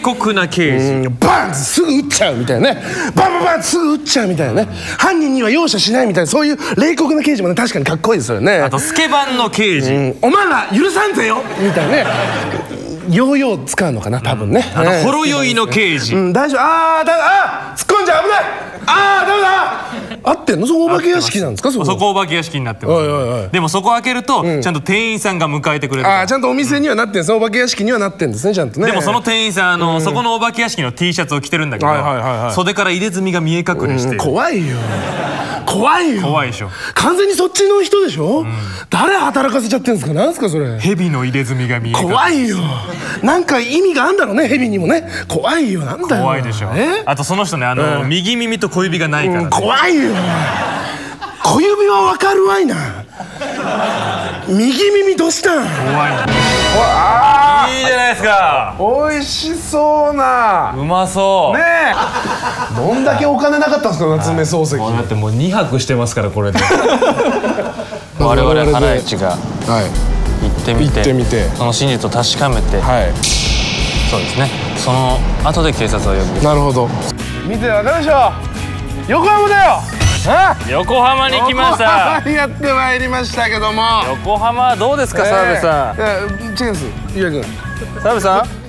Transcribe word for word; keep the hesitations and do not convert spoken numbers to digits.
酷な刑事。 バンってすぐ撃っちゃうみたいなね。バンバンバンってすぐ撃っちゃうみたいなね。犯人には容赦しないみたいな、そういう冷酷な刑事もね、確かにかっこいいですよね。 あとスケバンの刑事。 お前ら許さんぜよみたいなね。ヨーヨー使うのかな、多分ね。 あとほろ酔いの刑事。 うん、大丈夫。ああ、だ、あ、突っ込んじゃ危ない。ああ、ダメだ。合ってんの？そこお化け屋敷なんですか？そこ。 そこお化け屋敷になってます。でもそこ開けるとちゃんと店員さんが迎えてくれる。 ああ、ちゃんとお店にはなってんです。お化け屋敷にはなってんですね、ちゃんとね。 でもその店員さん、あのそこのお化け屋敷の T シャツを着てるんだけど、袖から入れ墨が見え隠れして。 怖いよ。怖いよ。 怖いでしょ。 完全にそっちの人でしょ。誰働かせちゃってんですか？なんすかそれ。 蛇の入れ墨が見え隠れ。 怖いよ。なんか意味があんだろうね、蛇にもね。怖いよ。なんだよ。 怖いでしょ。あとその人ね、あの右耳と小指がないから。 怖いよ。小指はわかるわいな。右耳どうしたん？怖い。 ああ、いいじゃないですか。 美味しそうな。 うまそうねえ。どんだけお金なかったんですか、夏目漱石。 だってもうにはくしてますから、これで。 我々ハライチが行ってみて、 行ってみて、 その真実を確かめて、 はい、 そうですね。その後で警察を呼ぶ。 なるほど。見てわかるでしょ。横浜だよ。 横浜に来ました。 横浜にやってまいりましたけども。 横浜はどうですか、澤部さん。 いや、違うんです。岩井君。 澤部さん。